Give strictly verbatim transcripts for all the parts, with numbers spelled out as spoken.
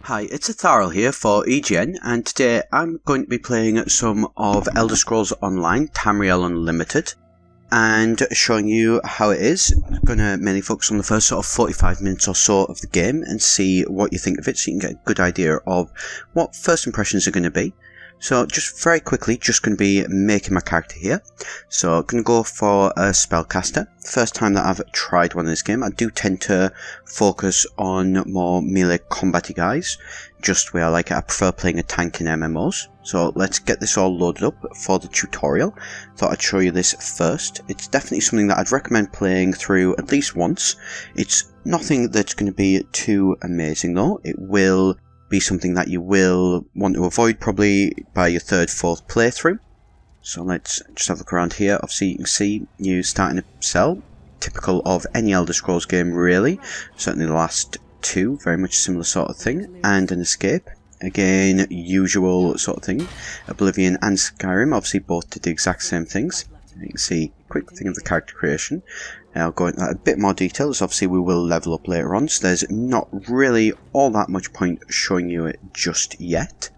Hi, it's Etharal here for E G N, and today I'm going to be playing some of Elder Scrolls Online, Tamriel Unlimited, and showing you how it is. I'm going to mainly focus on the first sort of forty-five minutes or so of the game and see what you think of it, so you can get a good idea of what first impressions are going to be. So just very quickly, just going to be making my character here. So I'm going to go for a spellcaster. First time that I've tried one in this game. I do tend to focus on more melee combat-y guys, just where like I prefer playing a tank in M M Os. So let's get this all loaded up for the tutorial. Thought I'd show you this first. It's definitely something that I'd recommend playing through at least once. It's nothing that's going to be too amazing though. It will be something that you will want to avoid probably by your third, fourth playthrough. So let's just have a look around here. Obviously you can see you starting a cell, typical of any Elder Scrolls game really, certainly the last two, very much similar sort of thing, and an escape. Again, usual sort of thing. Oblivion and Skyrim obviously both did the exact same things. You can see a quick thing of the character creation. I'll go into that a bit more detail, as obviously we will level up later on, so there's not really all that much point showing you it just yet.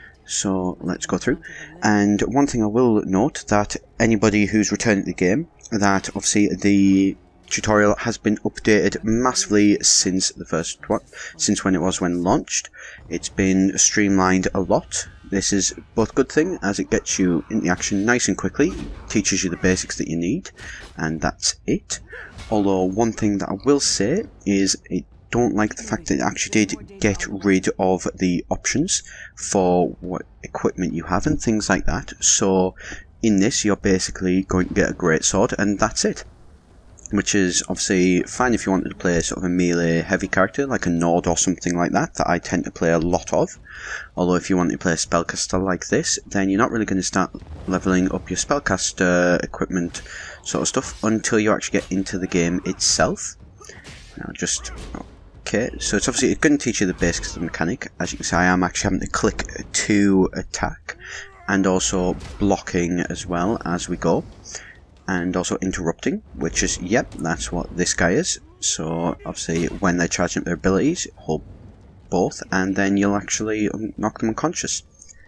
So let's go through. And one thing I will note, that anybody who's returning to the game, that obviously the tutorial has been updated massively since the first one, since when it was when launched. It's been streamlined a lot. This is both a good thing, as it gets you into action nice and quickly, teaches you the basics that you need, and that's it. Although one thing that I will say is I don't like the fact that it actually did get rid of the options for what equipment you have and things like that. So in this you're basically going to get a greatsword and that's it. Which is obviously fine if you wanted to play sort of a melee heavy character like a Nord or something like that, that I tend to play a lot of. Although if you want to play a spellcaster like this, then you're not really going to start leveling up your spellcaster equipment sort of stuff until you actually get into the game itself. Now just, okay, so it's obviously going to teach you the basics of the mechanic. As you can see, I am actually having to click to attack, and also blocking as well as we go. And also interrupting, which is, yep, that's what this guy is. So obviously when they're charging up their abilities, hold both and then you'll actually knock them unconscious.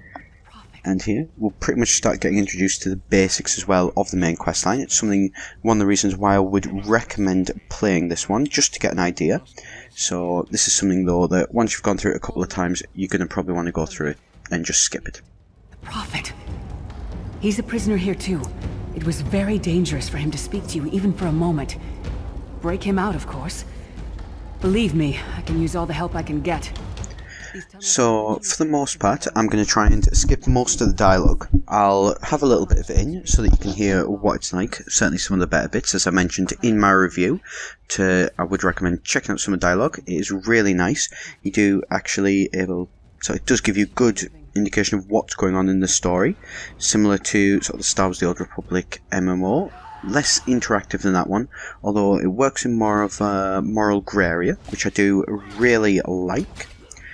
And here we'll pretty much start getting introduced to the basics as well of the main quest line. It's something, one of the reasons why I would recommend playing this one, just to get an idea. So this is something though that once you've gone through it a couple of times, you're going to probably want to go through it and just skip it. The Prophet. He's a prisoner here too. It was very dangerous for him to speak to you, even for a moment. Break him out, of course. Believe me, I can use all the help I can get. So, for the most part, I'm going to try and skip most of the dialogue. I'll have a little bit of it in, so that you can hear what it's like, certainly some of the better bits, as I mentioned in my review. To, I would recommend checking out some of the dialogue. It is really nice. You do actually able, so it does give you good indication of what's going on in the story, similar to sort of the Star Wars The Old Republic M M O. Less interactive than that one, although it works in more of a moral grey area, which I do really like.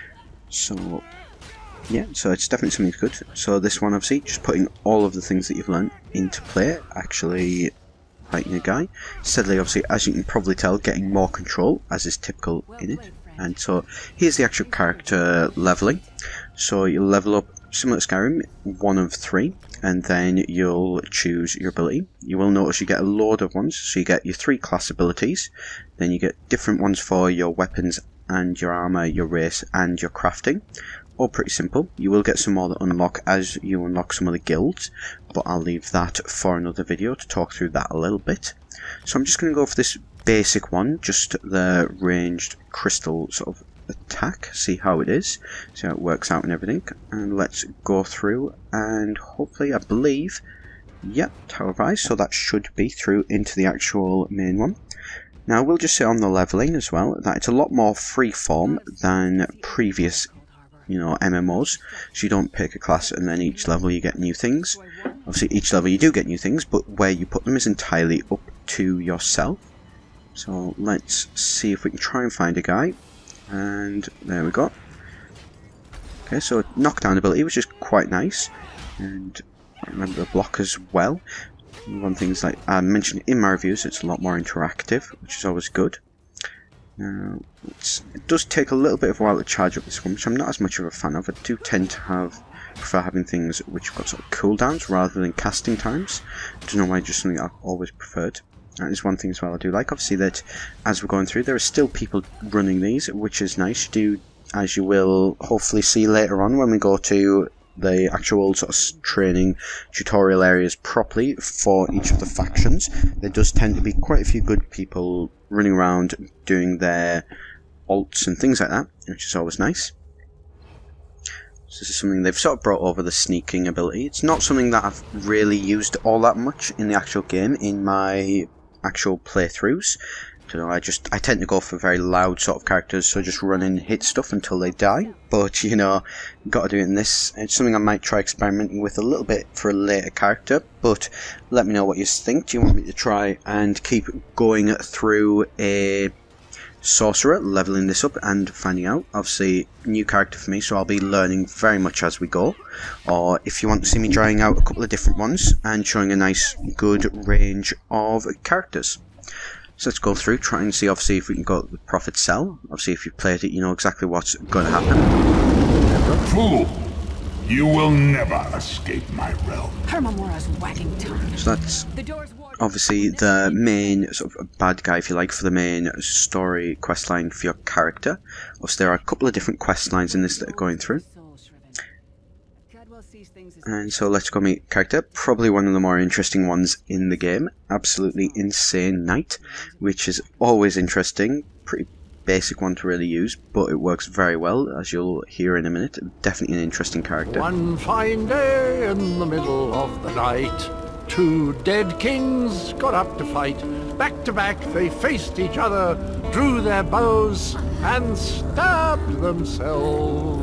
So yeah, so it's definitely something good. So this one, obviously, just putting all of the things that you've learned into play, actually fighting a guy. Steadily, obviously, as you can probably tell, getting more control, as is typical in it. And so here's the actual character leveling. So you'll level up, similar to Skyrim, one of three, and then you'll choose your ability. You will notice you get a load of ones, so you get your three class abilities, then you get different ones for your weapons and your armour, your race and your crafting. All pretty simple. You will get some more that unlock as you unlock some of the guilds, but I'll leave that for another video to talk through that a little bit. So I'm just going to go for this basic one, just the ranged crystal sort of attack, see how it is, see how it works out and everything, and let's go through and hopefully, I believe, yep, Tower of Eyes, so that should be through into the actual main one. Now we'll just say on the leveling as well that it's a lot more freeform than previous, you know, M M Os, so you don't pick a class and then each level you get new things. Obviously each level you do get new things, but where you put them is entirely up to yourself. So let's see if we can try and find a guy. And there we go. Okay, so knockdown ability, which is quite nice. And I remember the block as well. One thing's like I mentioned in my reviews, it's a lot more interactive, which is always good. Now, it's, it does take a little bit of a while to charge up this one, which I'm not as much of a fan of. I do tend to have prefer having things which have got sort of cooldowns rather than casting times. I don't know why, just something I've always preferred. That is one thing as well I do like. Obviously, that as we're going through, there are still people running these, which is nice. You do, as you will hopefully see later on when we go to the actual sort of training tutorial areas properly for each of the factions. There does tend to be quite a few good people running around doing their alts and things like that, which is always nice. So this is something they've sort of brought over, the sneaking ability. It's not something that I've really used all that much in the actual game, in my actual playthroughs. So I just I tend to go for very loud sort of characters, so just run in and hit stuff until they die. But you know, got to do it in this. It's something I might try experimenting with a little bit for a later character. But let me know what you think. Do you want me to try and keep going through a sorcerer, leveling this up and finding out? Obviously, new character for me, so I'll be learning very much as we go. Or if you want to see me trying out a couple of different ones and showing a nice, good range of characters. So let's go through, try and see obviously if we can go to the Prophet Cell. Obviously if you've played it, you know exactly what's going to happen. Fool! You will never escape my realm. Hermamora's wagging tongue. So that's obviously the main sort of bad guy, if you like, for the main story questline for your character. Obviously there are a couple of different quest lines in this that are going through. And so let's go meet character, probably one of the more interesting ones in the game. Absolutely insane knight, which is always interesting. Pretty basic one to really use, but it works very well, as you'll hear in a minute. Definitely an interesting character. One fine day in the middle of the night, two dead kings got up to fight. Back to back they faced each other, drew their bows, and stabbed themselves.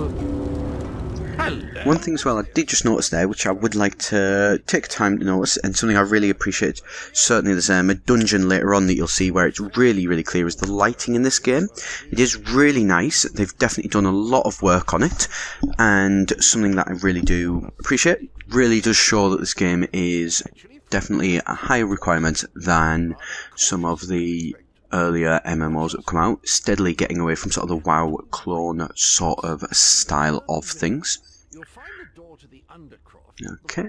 One thing as well I did just notice there, which I would like to take time to notice, and something I really appreciate, certainly there's um, a dungeon later on that you'll see where it's really, really clear, is the lighting in this game. It is really nice. They've definitely done a lot of work on it, and something that I really do appreciate. Really does show that this game is definitely a higher requirement than some of the earlier M M Os that have come out, steadily getting away from sort of the WoW clone sort of style of things. Okay.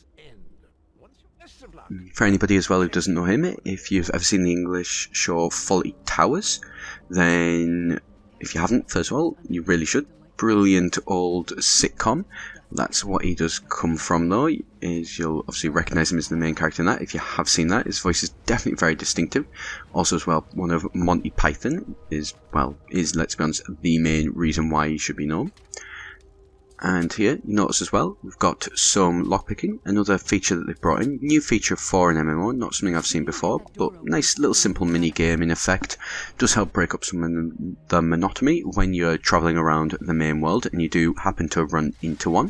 For anybody as well who doesn't know him, if you've ever seen the English show Fawlty Towers, then if you haven't, first of all, you really should. Brilliant old sitcom. That's what he does come from, though, is you'll obviously recognise him as the main character in that. If you have seen that, his voice is definitely very distinctive. Also as well, one of Monty Python is, well, is, let's be honest, the main reason why he should be known. And here, you notice as well, we've got some lockpicking, another feature that they've brought in. New feature for an M M O, not something I've seen before, but nice little simple mini game in effect. Does help break up some of the monotony when you're travelling around the main world and you do happen to run into one.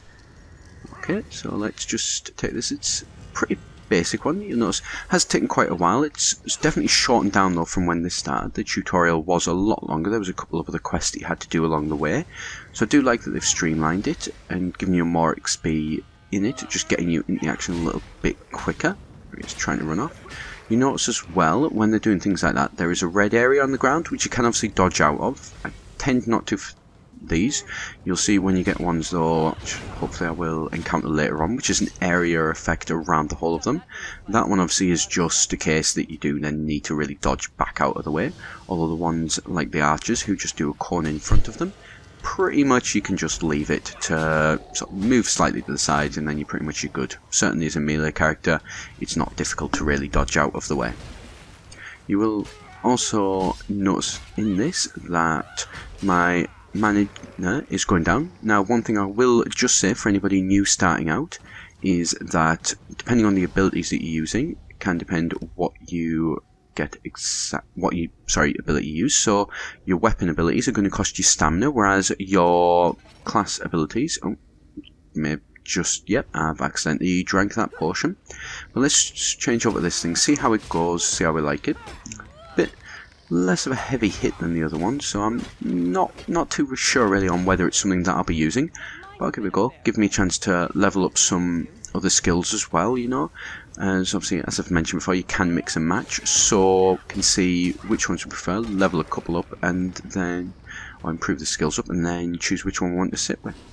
Okay, so let's just take this. It's a pretty basic one. You'll notice has taken quite a while. It's, it's definitely shortened down though from when this started. The tutorial was a lot longer. There was a couple of other quests that you had to do along the way. So I do like that they've streamlined it and given you more X P in it, just getting you into the action a little bit quicker. It's trying to run off. You notice as well, when they're doing things like that, there is a red area on the ground, which you can obviously dodge out of. I tend not to f these. You'll see when you get ones though, which hopefully I will encounter later on, which is an area effect around the whole of them. That one obviously is just a case that you do then need to really dodge back out of the way. Although the ones like the archers who just do a cone in front of them, pretty much you can just leave it to sort of move slightly to the side and then you're pretty much you're good. Certainly as a melee character, it's not difficult to really dodge out of the way. You will also notice in this that my mana is going down. Now one thing I will just say for anybody new starting out is that depending on the abilities that you're using, it can depend what you get exact what you sorry ability you use. So your weapon abilities are going to cost you stamina, whereas your class abilities, oh, may just yep I've accidentally drank that potion. But let's just change over this thing, see how it goes, see how we like it. Bit less of a heavy hit than the other one, so I'm not not too sure really on whether it's something that I'll be using, but I'll give it a go. Give me a chance to level up some other skills as well, you know. As obviously, as I've mentioned before, you can mix and match, so you can see which ones you prefer, level a couple up, and then, or improve the skills up, and then choose which one we want to sit with.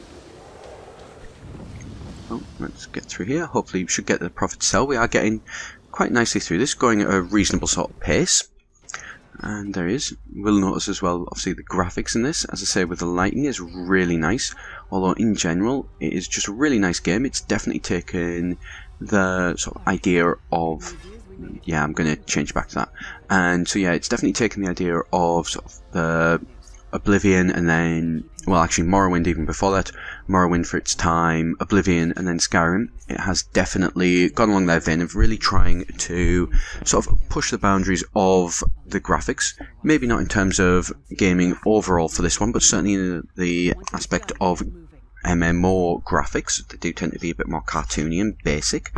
Oh, let's get through here. Hopefully we should get the Prophet Cell. We are getting quite nicely through this, going at a reasonable sort of pace. And there is. You will notice as well, obviously, the graphics in this, as I say, with the lighting is really nice. Although in general, it is just a really nice game. It's definitely taken the sort of idea of, yeah, I'm going to change back to that. And so yeah, it's definitely taken the idea of sort of the Oblivion, and then, well, actually Morrowind even before that, Morrowind for its time, Oblivion, and then Skyrim. It has definitely gone along their vein of really trying to sort of push the boundaries of the graphics. Maybe not in terms of gaming overall for this one, but certainly in the aspect of M M O graphics. They do tend to be a bit more cartoony and basic.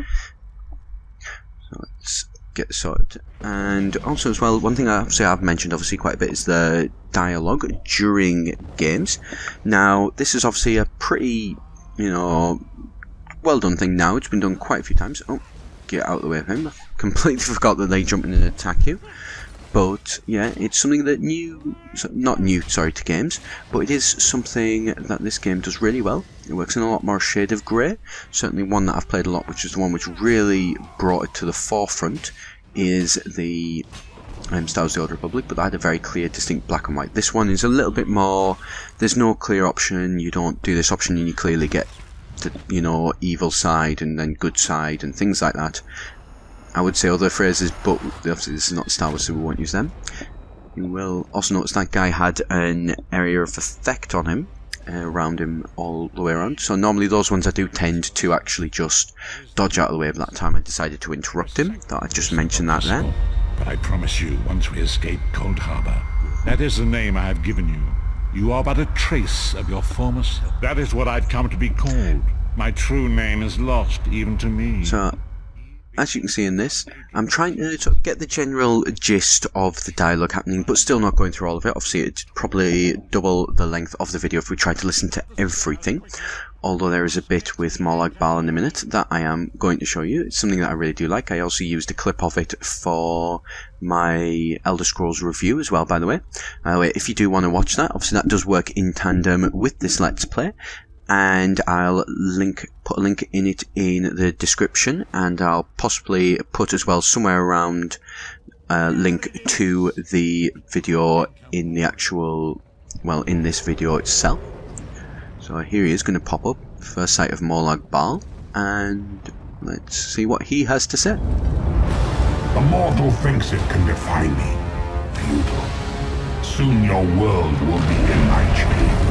So let's get this sorted. And also as well, one thing I obviously I've mentioned obviously quite a bit is the dialogue during games. Now this is obviously a pretty, you know, well done thing now. It's been done quite a few times. Oh, get out of the way of him. I completely forgot that they jump in and attack you. But yeah, it's something that new, not new, sorry, to games, but it is something that this game does really well. It works in a lot more shade of grey. Certainly one that I've played a lot, which is the one which really brought it to the forefront, is the um, Star Wars: The Old Republic, but that had a very clear, distinct black and white. This one is a little bit more, there's no clear option, you don't do this option and you clearly get the, you know, evil side and then good side and things like that. I would say other phrases, but obviously this is not Star Wars, so we won't use them. You will also notice that guy had an area of effect on him, uh, around him all the way around. So normally those ones I do tend to actually just dodge out of the way, but that time I decided to interrupt him. Thought I'd just mention that there. But I promise you, once we escape Cold Harbor, that is the name I have given you. You are but a trace of your former self. That is what I've come to be called. My true name is lost even to me. So, as you can see in this, I'm trying to sort of get the general gist of the dialogue happening, but still not going through all of it. Obviously, it's probably double the length of the video if we try to listen to everything. Although there is a bit with Morlag Bal in a minute that I am going to show you. It's something that I really do like. I also used a clip of it for my Elder Scrolls review as well, by the way. Uh, if you do want to watch that, obviously that does work in tandem with this Let's Play. And I'll link put a link in it in the description, and I'll possibly put as well somewhere around a link to the video in the actual, well, in this video itself. So here he is going to pop up, first sight of Morlag Bal, and let's see what he has to say. The mortal thinks it can defy me. Futile. Soon your world will be in my chains.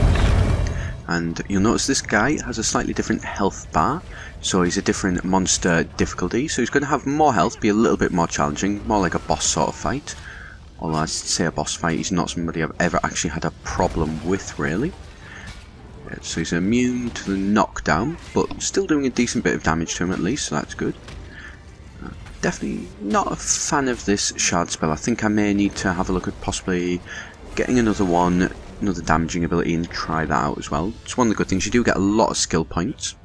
And you'll notice this guy has a slightly different health bar, so he's a different monster difficulty, so he's going to have more health, be a little bit more challenging, more like a boss sort of fight. Although I say a boss fight, he's not somebody I've ever actually had a problem with, really. So he's immune to the knockdown, but still doing a decent bit of damage to him at least, so that's good. Uh, definitely not a fan of this shard spell. I think I may need to have a look at possibly getting another one, another damaging ability, and try that out as well. It's one of the good things, you do get a lot of skill points.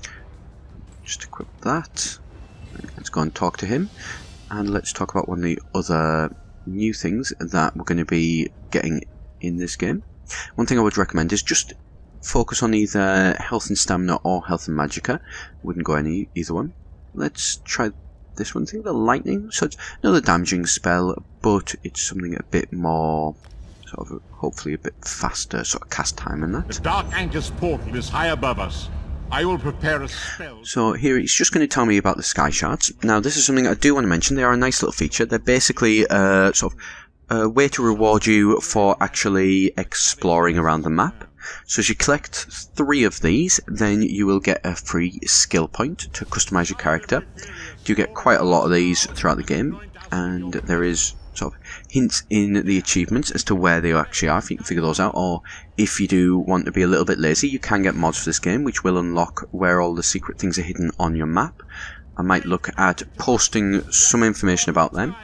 Just equip that. Let's go and talk to him, and let's talk about one of the other new things that we're going to be getting in this game. One thing I would recommend is just focus on either health and stamina or health and magicka. Wouldn't go any either one. Let's try this one. I think the lightning, so it's another damaging spell, but it's something a bit more sort of, hopefully a bit faster sort of cast time and that. The Dark Angus portal is high above us. I will prepare a spell. So here it's just going to tell me about the sky shards. Now this is something I do want to mention. They are a nice little feature. They're basically uh, sort of a way to reward you for actually exploring around the map. So as you collect three of these, then you will get a free skill point to customize your character. You get quite a lot of these throughout the game, and there is sort of hints in the achievements as to where they actually are, if you can figure those out. Or if you do want to be a little bit lazy, you can get mods for this game which will unlock where all the secret things are hidden on your map. I might look at posting some information about them.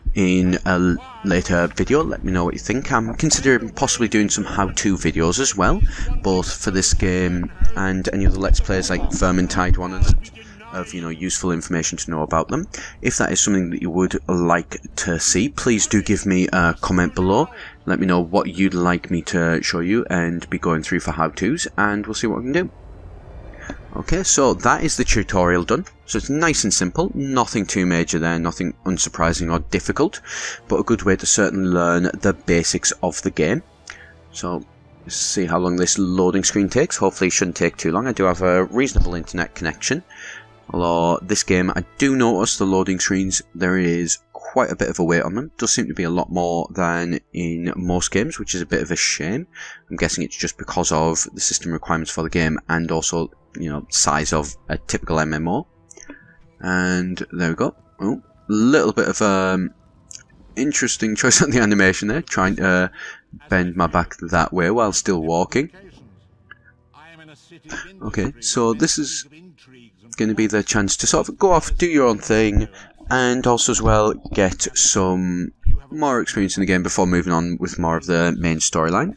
in a later video. Let me know what you think. I'm considering possibly doing some how-to videos as well, both for this game and any other Let's Plays like Vermintide one and that, of, you know, useful information to know about them. If that is something that you would like to see, please do give me a comment below. Let me know what you'd like me to show you and be going through for how-tos, and we'll see what we can do. Okay, so that is the tutorial done. So it's nice and simple, nothing too major there, nothing unsurprising or difficult, but a good way to certainly learn the basics of the game. So let's see how long this loading screen takes. Hopefully it shouldn't take too long. I do have a reasonable internet connection. Although this game, I do notice the loading screens, there is quite a bit of a wait on them. Does seem to be a lot more than in most games, which is a bit of a shame. I'm guessing it's just because of the system requirements for the game and also, you know, size of a typical M M O. And there we go. Oh, a little bit of um, interesting choice on the animation there, trying to bend my back that way while still walking. Okay, so this is going to be the chance to sort of go off, do your own thing, and also as well get some more experience in the game before moving on with more of the main storyline.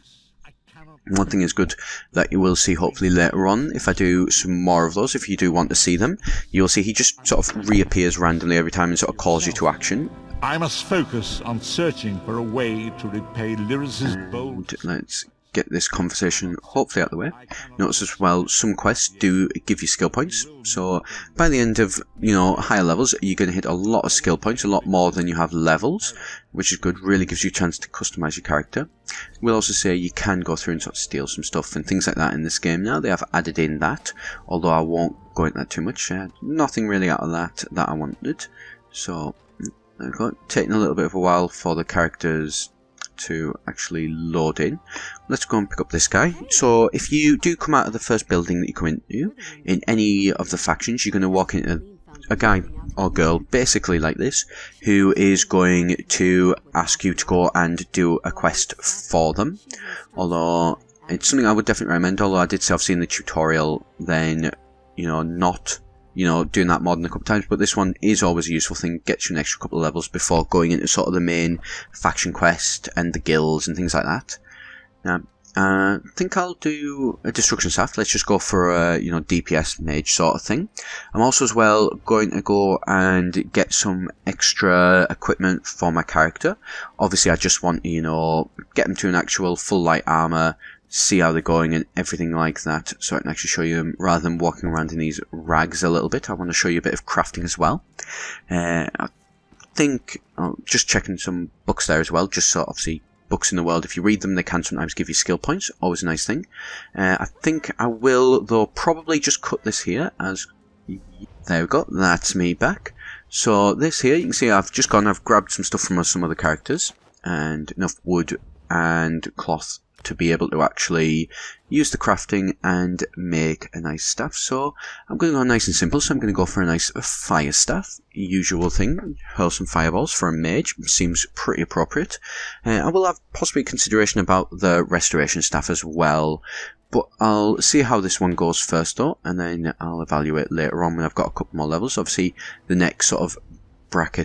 One thing is good that you will see hopefully later on, if I do some more of those, if you do want to see them, you'll see he just sort of reappears randomly every time and sort of calls you to action. I must focus on searching for a way to repay Lyris's bold... Let's get this conversation hopefully out of the way. Notice as well, some quests do give you skill points, so by the end of, you know, higher levels, you're going to hit a lot of skill points, a lot more than you have levels, which is good, really gives you a chance to customize your character. We'll also say you can go through and sort of steal some stuff and things like that in this game now. They have added in that, although I won't go into that too much. Uh, nothing really out of that that I wanted, so there we go. Taking a little bit of a while for the characters to actually load in. Let's go and pick up this guy. So if you do come out of the first building that you come into, in any of the factions, you're going to walk into a guy or girl, basically like this, who is going to ask you to go and do a quest for them. Although, it's something I would definitely recommend, although I did say I've seen the tutorial, then, you know, not... you know, doing that more than a couple of times, but this one is always a useful thing, gets you an extra couple of levels before going into sort of the main faction quest and the guilds and things like that. Now, uh, I think I'll do a destruction staff. Let's just go for a, you know, D P S mage sort of thing. I'm also as well going to go and get some extra equipment for my character. Obviously, I just want to, you know, get them to an actual full light armor, see how they're going and everything like that, so I can actually show you them rather than walking around in these rags a little bit. I want to show you a bit of crafting as well. Uh, I think, oh, just checking some books there as well, just so obviously books in the world, if you read them they can sometimes give you skill points, always a nice thing. Uh, I think I will though probably just cut this here as, there we go, that's me back. So this here, you can see I've just gone, I've grabbed some stuff from some other characters and enough wood and cloth to be able to actually use the crafting and make a nice staff. So I'm going to go nice and simple, so I'm going to go for a nice fire staff, usual thing, hurl some fireballs for a mage, seems pretty appropriate. Uh, I will have possibly consideration about the restoration staff as well, but I'll see how this one goes first though, and then I'll evaluate later on when I've got a couple more levels. Obviously the next sort of bracket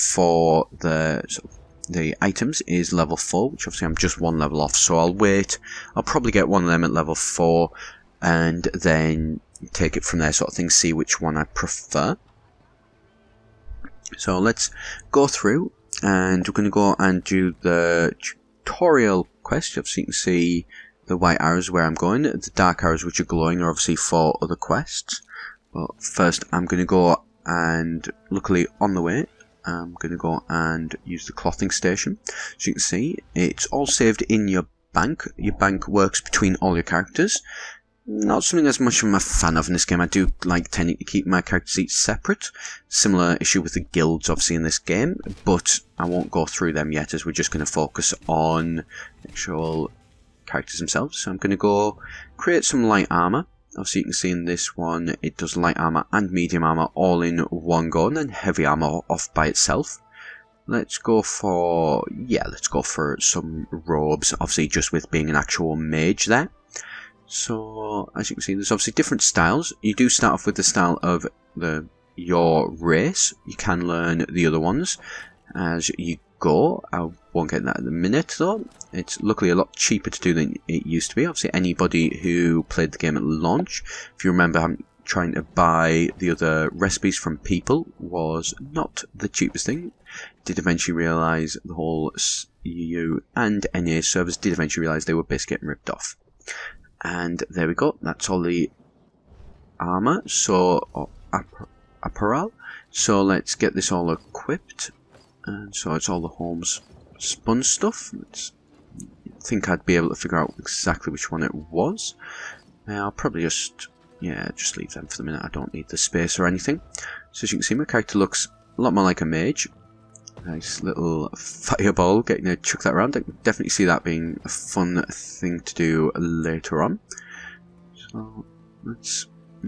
for the sort of the items is level four, which obviously I'm just one level off, so I'll wait. I'll probably get one of them at level four and then take it from there sort of thing, see which one I prefer. So let's go through and we're going to go and do the tutorial quest. Obviously you can see the white arrows where I'm going, the dark arrows which are glowing are obviously for other quests. But first I'm going to go and luckily on the way I'm going to go and use the clothing station. So you can see it's all saved in your bank. Your bank works between all your characters. Not something as much of a fan of in this game. I do like tending to keep my characters each separate. Similar issue with the guilds obviously in this game, but I won't go through them yet as we're just going to focus on actual characters themselves. So I'm going to go create some light armor. Obviously you can see in this one it does light armor and medium armor all in one go, and then heavy armor off by itself. Let's go for, yeah, let's go for some robes, obviously just with being an actual mage there. So as you can see there's obviously different styles. You do start off with the style of the your race. You can learn the other ones. as you go. I won't get that in a minute though. It's luckily a lot cheaper to do than it used to be. Obviously anybody who played the game at launch, if you remember, I'm trying to buy the other recipes from people was not the cheapest thing. Did eventually realise the whole E U and N A servers did eventually realise they were basically getting ripped off. And there we go, that's all the armour, so oh, apparel. So let's get this all equipped. And so it's all the homespun stuff. Let's, I think I'd be able to figure out exactly which one it was. Uh, I'll probably just, yeah, just leave them for the minute. I don't need the space or anything. So as you can see, my character looks a lot more like a mage. Nice little fireball, getting to chuck that around. I can definitely see that being a fun thing to do later on. So let's...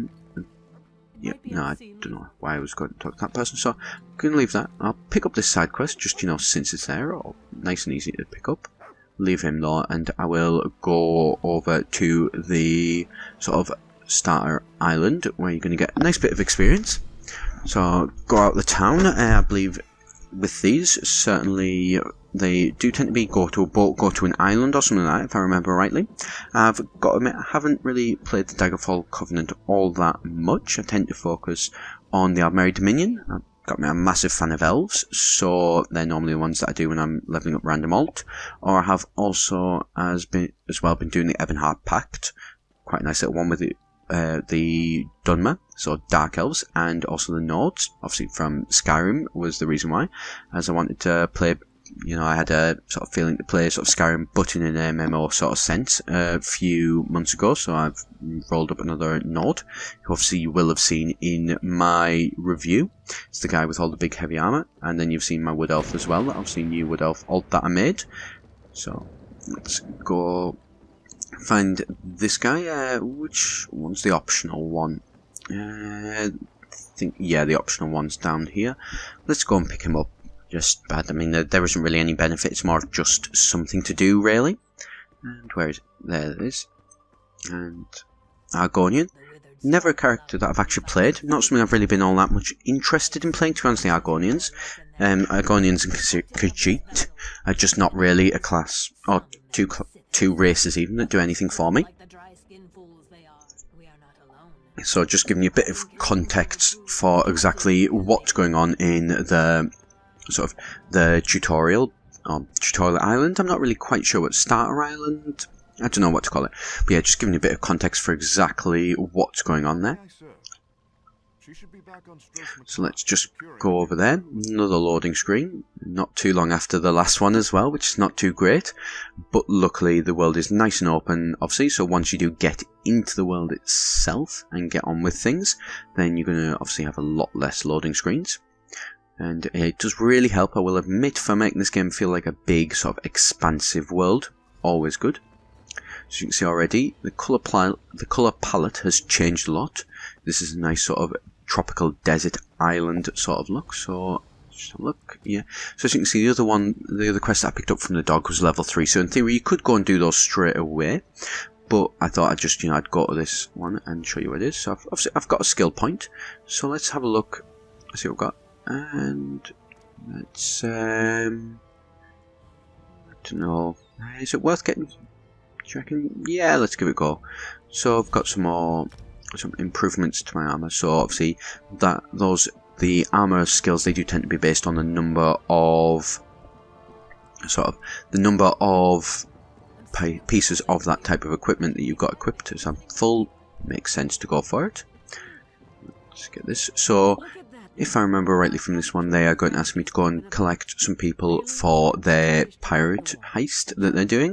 Yeah, no, I don't know why I was going to talk to that person, so I'm going to leave that. I'll pick up this side quest, just, you know, since it's there, or nice and easy to pick up. Leave him though, and I will go over to the sort of starter island, where you're going to get a nice bit of experience. So, go out the town. uh, I believe with these, certainly they do tend to be go to a boat, go to an island or something like that, if I remember rightly. I've got to admit, I haven't really played the Daggerfall Covenant all that much. I tend to focus on the Aldmeri Dominion. I've got me a massive fan of elves, so they're normally the ones that I do when I'm leveling up random alt. Or I have also as been as well been doing the Ebonheart Pact, quite a nice little one with the uh, the Dunmer, so Dark Elves, and also the Nords. Obviously from Skyrim was the reason why, as I wanted to play. You know, I had a sort of feeling to play sort of Skyrim, but in an M M O sort of sense a few months ago, so I've rolled up another Nord, who obviously you will have seen in my review. It's the guy with all the big heavy armour, and then you've seen my Wood Elf as well, obviously new Wood Elf alt that I made. So, let's go find this guy. Uh, which one's the optional one? Uh, I think, yeah, the optional one's down here. Let's go and pick him up. Just bad. I mean, there, there isn't really any benefit. It's more of just something to do, really. And where is it? There it is. And Argonian. Never a character that I've actually played. Not something I've really been all that much interested in playing, to be honest, the Argonians. Um, Argonians and Khajiit are just not really a class, or two, two races even, that do anything for me. So just giving you a bit of context for exactly what's going on in the sort of the tutorial or tutorial island. I'm not really quite sure what starter island. I don't know what to call it. But yeah, just giving you a bit of context for exactly what's going on there. So let's just go over there. Another loading screen. Not too long after the last one as well, which is not too great. But luckily the world is nice and open, obviously. So once you do get into the world itself and get on with things, then you're going to obviously have a lot less loading screens. And it does really help, I will admit, for making this game feel like a big, sort of expansive world. Always good. As you can see already, the colour the colour palette has changed a lot. This is a nice sort of tropical desert island sort of look. So, just have a look, yeah. So as you can see, the other one, the other quest that I picked up from the dog was level three. So in theory, you could go and do those straight away. But I thought I'd just, you know, I'd go to this one and show you what it is. So I've, obviously I've got a skill point. So let's have a look. Let's see what we've got. And let's, um, I don't know, is it worth getting, do you reckon? Yeah, let's give it a go. So I've got some more, some improvements to my armour. So obviously that, those, the armour skills, they do tend to be based on the number of, sort of, the number of pieces of that type of equipment that you've got equipped. So full, makes sense to go for it. Let's get this. So, if I remember rightly from this one, they are going to ask me to go and collect some people for their pirate heist that they're doing.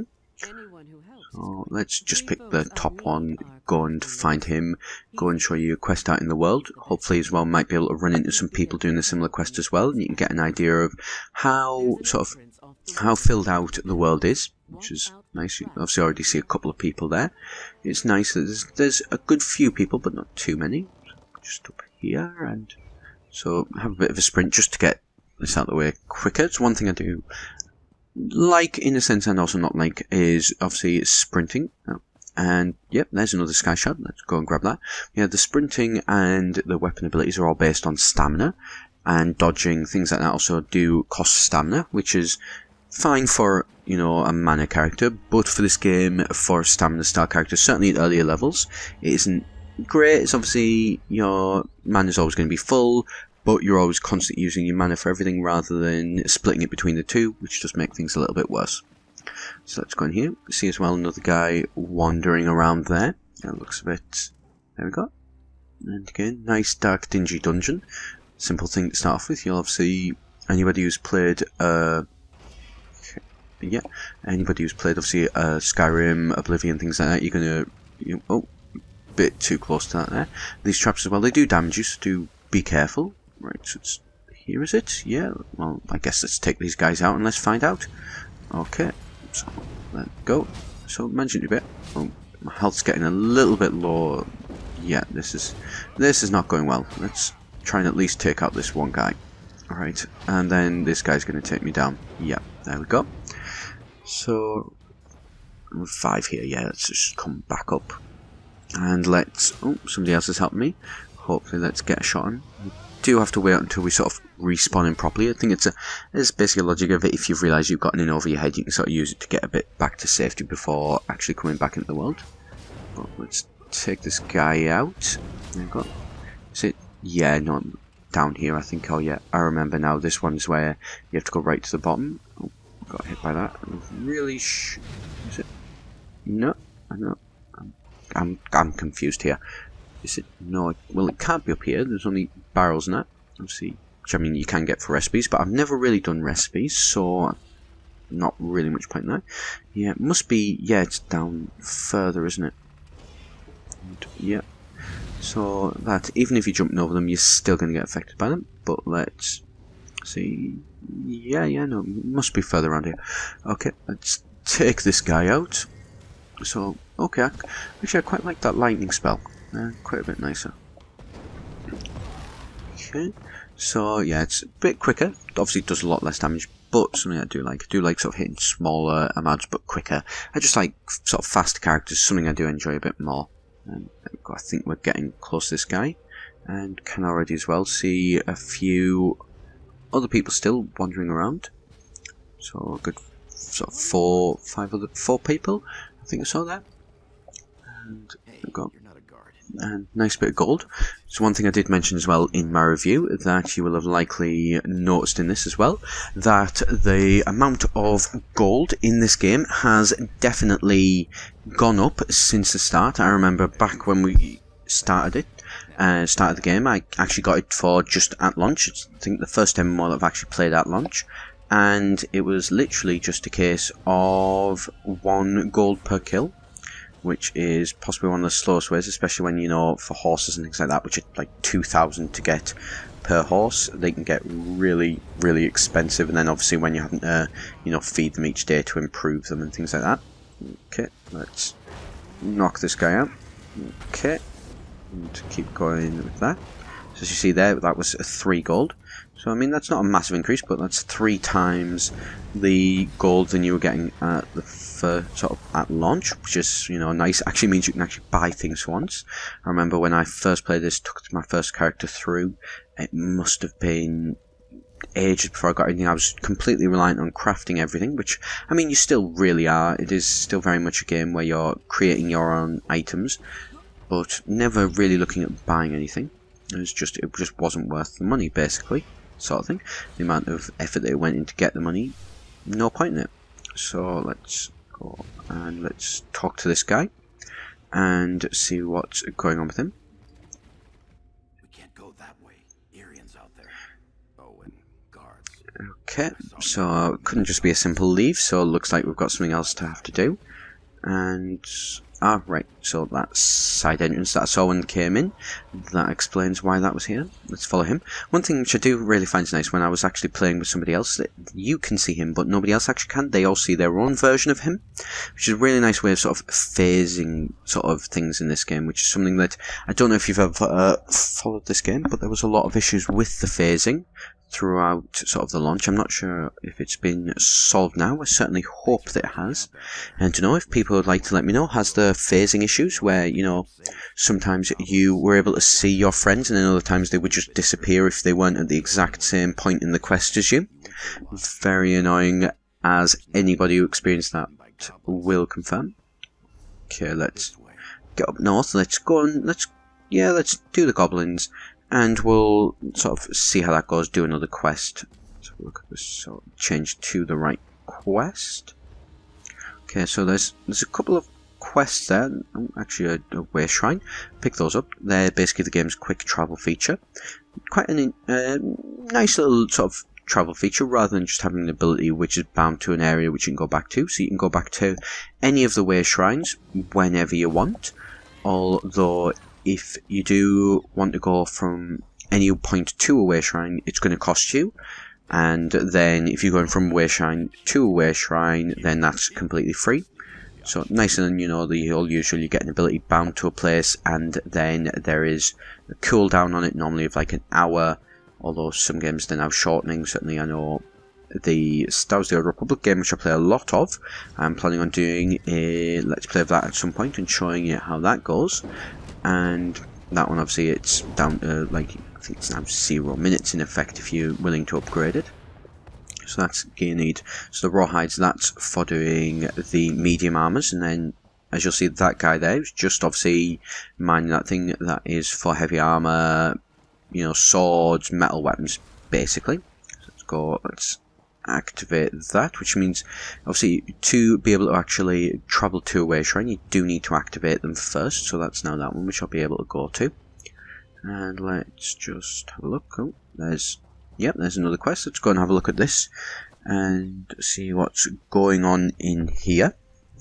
So let's just pick the top one, go and find him, go and show you a quest out in the world. Hopefully as well might be able to run into some people doing a similar quest as well, and you can get an idea of how sort of how filled out the world is, which is nice. You obviously already see a couple of people there. It's nice that there's, there's a good few people, but not too many. Just up here, and so have a bit of a sprint just to get this out of the way quicker. It's one thing I do like in a sense and also not like is obviously sprinting. Oh, and yep, there's another sky shot. Let's go and grab that. Yeah, the sprinting and the weapon abilities are all based on stamina. and dodging, things like that also do cost stamina, which is fine for, you know, a mana character, but for this game, for a stamina style character, certainly at earlier levels, it isn't great. It's obviously, your mana is always going to be full, but you're always constantly using your mana for everything rather than splitting it between the two, which does make things a little bit worse. So let's go in here. See as well another guy wandering around there. That looks a bit... There we go. And again, nice dark dingy dungeon. Simple thing to start off with. You'll obviously... Anybody who's played... Uh, yeah, anybody who's played obviously uh, Skyrim, Oblivion, things like that, you're going to... You, oh, a bit too close to that there. These traps as well, they do damage you, so do be careful. Right, so it's... Here is it? Yeah, well, I guess let's take these guys out and let's find out. Okay. So, let's go. So, mentioned a bit. Oh, my health's getting a little bit low. Yeah, this is this is not going well. Let's try and at least take out this one guy. Alright, and then this guy's going to take me down. Yeah, there we go. So, five here. Yeah, let's just come back up. And let's... Oh, somebody else has helped me. Hopefully, let's get a shot on. We do have to wait until we sort of respawn in properly. I think it's a it's basically a logic of it. If you've realised you've gotten in over your head, you can sort of use it to get a bit back to safety before actually coming back into the world. But let's take this guy out. There we go. Is it? Yeah, no, down here I think. Oh yeah, I remember now. This one's where you have to go right to the bottom. Oh, got hit by that. Really sh... Is it? No, I know. I'm, I'm, I'm confused here. Is it? No, well it can't be up here. There's only barrels in that. Obviously, which I mean you can get for recipes, but I've never really done recipes, so not really much point in that. Yeah, it must be, yeah, it's down further, isn't it? And, yeah. So that, even if you're jumping over them, you're still going to get affected by them. But let's see. Yeah, yeah, no, it must be further around here. Okay, let's take this guy out. So, okay, actually I quite like that lightning spell. Uh, quite a bit nicer. Okay, so yeah, it's a bit quicker. Obviously, it does a lot less damage, but something I do like. I do like sort of hitting smaller amounts, but quicker. I just like sort of faster characters. Something I do enjoy a bit more. And I think we're getting close to this guy, and can already as well see a few other people still wandering around. So a good sort of four, five other, four people. I think I saw that. And we've got. And nice bit of gold. So one thing I did mention as well in my review that you will have likely noticed in this as well, that the amount of gold in this game has definitely gone up since the start. I remember back when we started it, uh, started the game, I actually got it for just at launch. It's, I think the first M M O that I've actually played at launch, and it was literally just a case of one gold per kill, which is possibly one of the slowest ways, especially when, you know, for horses and things like that, which are like two thousand to get per horse. They can get really, really expensive, and then obviously when you have to, you know, feed them each day to improve them and things like that. Okay, let's knock this guy out. Okay, and keep going with that. So as you see there, that was a three gold. So I mean, that's not a massive increase, but that's three times the gold than you were getting at the for sort of at launch, which is, you know, nice. Actually means you can actually buy things once. I remember when I first played this, took my first character through, it must have been ages before I got anything. I was completely reliant on crafting everything, which, I mean, you still really are. It is still very much a game where you're creating your own items, but never really looking at buying anything. It was just, it just wasn't worth the money, basically, sort of thing. The amount of effort that it went in to get the money, no point in it. So let's go and let's talk to this guy and see what's going on with him. We can't go that way. Arians out there. Oh, and guards. Okay, so it couldn't just be a simple leave, so it looks like we've got something else to have to do. And ah, right, so that side entrance that I saw when it came in, that explains why that was here. Let's follow him. One thing which I do really find is nice, when I was actually playing with somebody else, that you can see him, but nobody else actually can. They all see their own version of him, which is a really nice way of sort of phasing sort of things in this game, which is something that, I don't know if you've ever uh, followed this game, but there was a lot of issues with the phasing. throughout sort of the launch. I'm not sure if it's been solved now. I certainly hope that it has. And to know if people would like to let me know, has the phasing issues where, you know, sometimes you were able to see your friends and then other times they would just disappear if they weren't at the exact same point in the quest as you. Very annoying, as anybody who experienced that will confirm. Okay, let's get up north. Let's go and let's, yeah, let's do the goblins. And we'll sort of see how that goes, do another quest. So look at this, so change to the right quest. Okay, so there's there's a couple of quests there. Oh, actually, a, a way shrine. Pick those up. They're basically the game's quick travel feature. Quite a uh, nice little sort of travel feature, rather than just having an ability which is bound to an area which you can go back to. So you can go back to any of the way shrines whenever you want. Although, if you do want to go from any point to a way shrine, it's going to cost you. And then if you're going from a way shrine to a way shrine, then that's completely free. So nicer than, you know, the you'll usually get an ability bound to a place, and then there is a cooldown on it, normally of like an hour. Although some games they're now shortening. Certainly I know the Star Wars The Old Republic game, which I play a lot of. I'm planning on doing a Let's Play of that at some point and showing you how that goes. And that one, obviously, it's down to, like, I think it's now zero minutes in effect if you're willing to upgrade it. So that's gear need. So the rawhides, that's for doing the medium armors, and then as you'll see, that guy there is just obviously mining that thing that is for heavy armor, you know, swords, metal weapons, basically. So let's go, let's activate that, which means obviously to be able to actually travel to a way shrine you do need to activate them first. So that's now that one which I'll be able to go to. And let's just have a look. Oh, there's, yep, there's another quest. Let's go and have a look at this and see what's going on in here.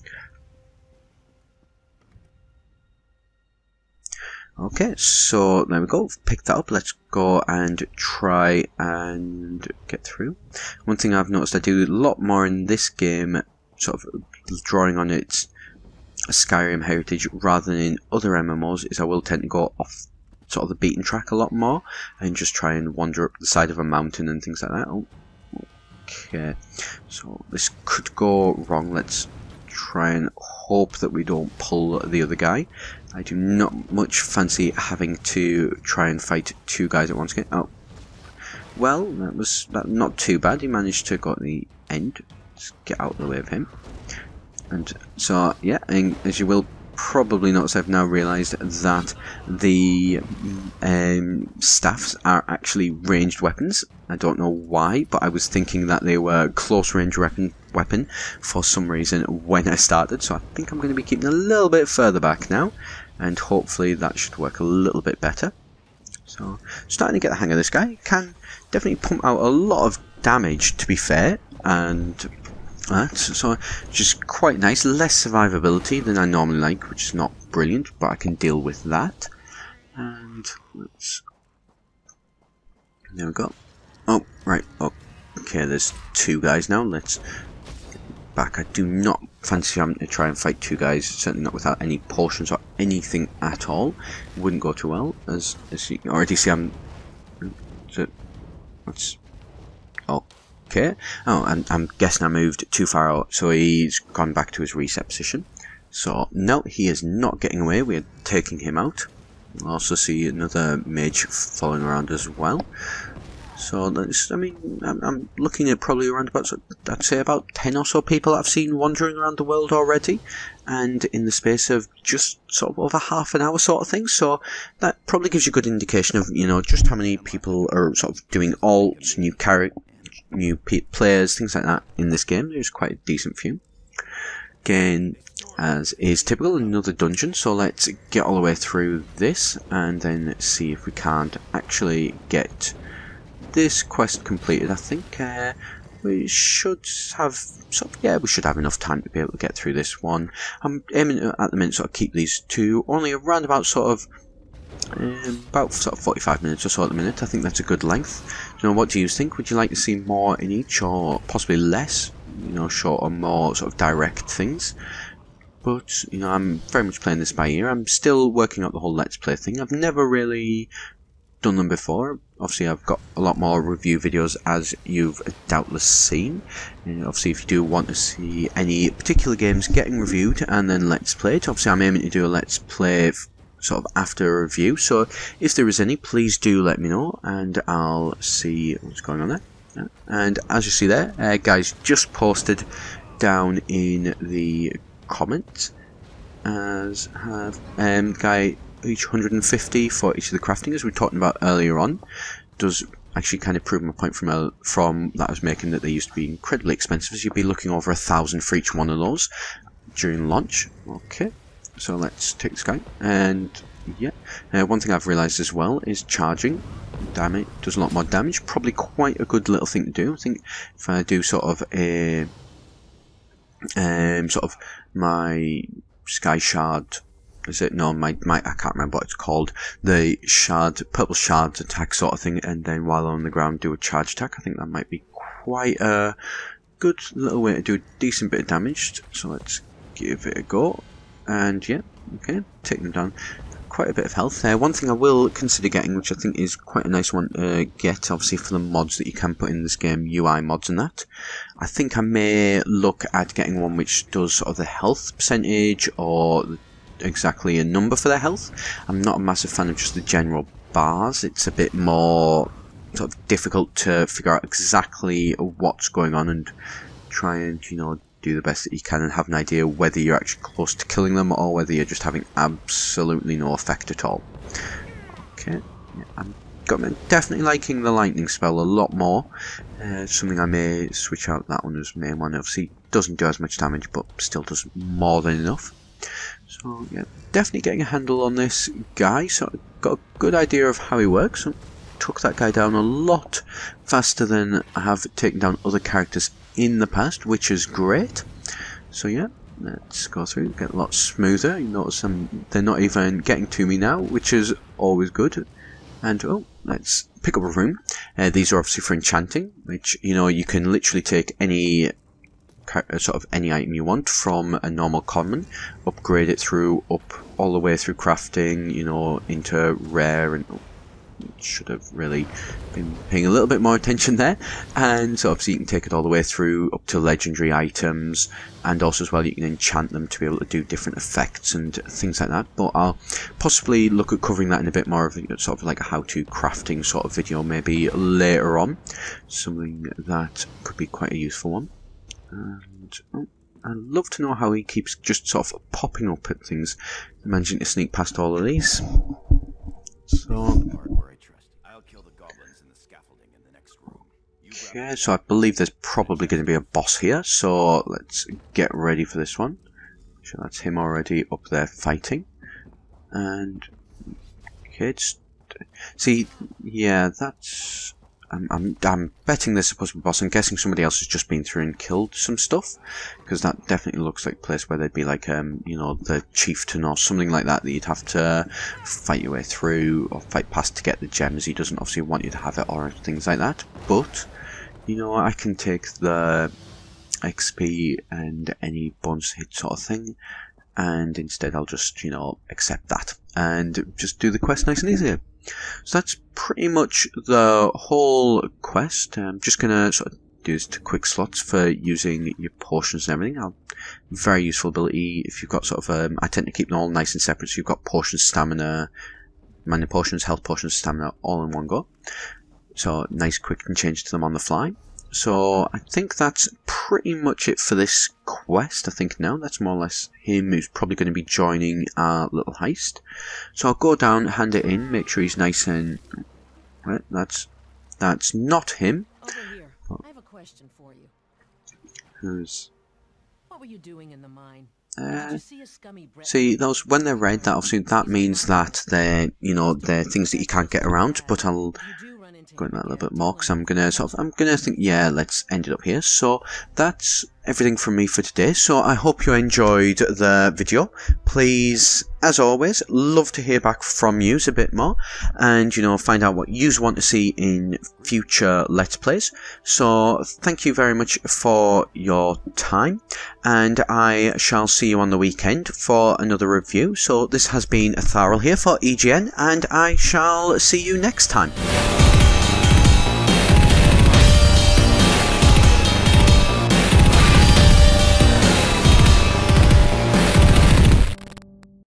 Okay, so there we go, pick that up. Let's go and try and get through. One thing I've noticed I do a lot more in this game, sort of drawing on its Skyrim heritage rather than in other M M Os, is I will tend to go off sort of the beaten track a lot more and just try and wander up the side of a mountain and things like that. Oh, okay, so this could go wrong. Let's try and hope that we don't pull the other guy. I do not much fancy having to try and fight two guys at once again. Oh, well, that was that, not too bad. He managed to go at the end. Let's get out of the way of him. And so, yeah, and as you will probably notice, I've now realised that the um, staffs are actually ranged weapons. I don't know why, but I was thinking that they were close range weapon weapon for some reason when I started. So I think I'm going to be keeping a little bit further back now, and hopefully that should work a little bit better. So starting to get the hang of this guy. Can definitely pump out a lot of damage, to be fair, and that, so just quite nice. Less survivability than I normally like, which is not brilliant, but I can deal with that. And let's, there we go. Oh, right, oh, okay, there's two guys now. Let's get back. I do not fancy having to try and fight two guys, certainly not without any potions or anything at all. It wouldn't go too well, as, as you can already see. I'm, so, let's, oh. Okay, oh, and I'm guessing I moved too far out, so he's gone back to his reset position. So, no, he is not getting away, we're taking him out. We'll also see another mage following around as well. So, let's, I mean, I'm, I'm looking at probably around about, I'd say about ten or so people I've seen wandering around the world already. And in the space of just sort of over half an hour sort of thing. So, that probably gives you a good indication of, you know, just how many people are sort of doing alts, new characters, new players, things like that in this game. There's quite a decent few. Again, as is typical, another dungeon, so let's get all the way through this and then see if we can't actually get this quest completed. I think uh, we should have, so yeah, we should have enough time to be able to get through this one. I'm aiming to, at the minute, sort of keep these two only around about sort of Um, about sort of forty-five minutes or so at the minute. I think that's a good length. You know, what do you think? Would you like to see more in each, or possibly less? You know, short or more sort of direct things. But you know, I'm very much playing this by ear. I'm still working out the whole Let's Play thing. I've never really done them before. Obviously I've got a lot more review videos, as you've doubtless seen. And obviously if you do want to see any particular games getting reviewed and then let's played, obviously I'm aiming to do a let's play sort of after a review, so if there is any, please do let me know and I'll see what's going on there. And as you see there, uh, guys just posted down in the comments, as have um, guy each one hundred fifty for each of the crafting, as we were talking about earlier on, does actually kind of prove my point from uh, from that I was making, that they used to be incredibly expensive, as you'd be looking over a thousand for each one of those during launch. Okay, so let's take this guy, and yeah, uh, one thing I've realised as well is charging damage does a lot more damage. Probably quite a good little thing to do. I think if I do sort of a um sort of my sky shard, is it? No, my, my I can't remember what it's called. The shard, purple shard attack sort of thing, and then while on the ground do a charge attack. I think that might be quite a good little way to do a decent bit of damage. So let's give it a go. And yeah, okay, take them down. Quite a bit of health there. One thing I will consider getting, which I think is quite a nice one to get, obviously for the mods that you can put in this game, U I mods and that. I think I may look at getting one which does sort of the health percentage or exactly a number for their health. I'm not a massive fan of just the general bars. It's a bit more sort of difficult to figure out exactly what's going on and try and, you know, do the best that you can and have an idea whether you're actually close to killing them or whether you're just having absolutely no effect at all. Okay, yeah, I'm got, definitely liking the lightning spell a lot more. Uh, something I may switch out that one as main one. Obviously doesn't do as much damage, but still does more than enough. So yeah, definitely getting a handle on this guy. So I've got a good idea of how he works. So took that guy down a lot faster than I have taken down other characters in the past, which is great. So yeah, let's go through, get a lot smoother. You notice um, they're not even getting to me now, which is always good. And oh, let's pick up a room. Uh, these are obviously for enchanting, which, you know, you can literally take any sort of any item you want from a normal common, upgrade it through up all the way through crafting, you know, into rare, and oh, should have really been paying a little bit more attention there. And so obviously you can take it all the way through up to legendary items, and also as well you can enchant them to be able to do different effects and things like that. But I'll possibly look at covering that in a bit more of a sort of like a how-to crafting sort of video maybe later on, something that could be quite a useful one. And oh, I'd love to know how he keeps just sort of popping up at things, managing to sneak past all of these. So okay, so I believe there's probably going to be a boss here, so let's get ready for this one. So that's him already up there fighting. And okay, it's, see, yeah, that's I'm, I'm, I'm betting this is supposed to be a boss. I'm guessing somebody else has just been through and killed some stuff, because that definitely looks like a place where there'd be like, um, you know, the chieftain or something like that that you'd have to fight your way through or fight past to get the gems. He doesn't obviously want you to have it or things like that. But, you know, I can take the X P and any bonus hit sort of thing, and instead I'll just, you know, accept that and just do the quest nice and easy. So that's pretty much the whole quest. I'm just going to sort of do this to quick slots for using your potions and everything. I'll, very useful ability if you've got sort of, um, I tend to keep them all nice and separate, so you've got potions, stamina, mana potions, health potions, stamina, all in one go. So nice quick and change to them on the fly. So I think that's pretty much it for this quest. I think now that's more or less him who's probably going to be joining our little heist. So I'll go down, hand it in, make sure he's nice and right. That's that's not him. Over here. Oh. I have a question for you. Who's? What were you doing in the mine? Uh, Did you see a scummy see those when they're red, that obviously that means that they're, you know, they're things that you can't get around. But I'll go into that a little bit more because I'm gonna sort of I'm gonna think, yeah, let's end it up here. So that's everything from me for today. So I hope you enjoyed the video. Please, as always, love to hear back from you a bit more, and you know, find out what you want to see in future Let's Plays. So thank you very much for your time, and I shall see you on the weekend for another review. So this has been Etharal here for E G N, and I shall see you next time.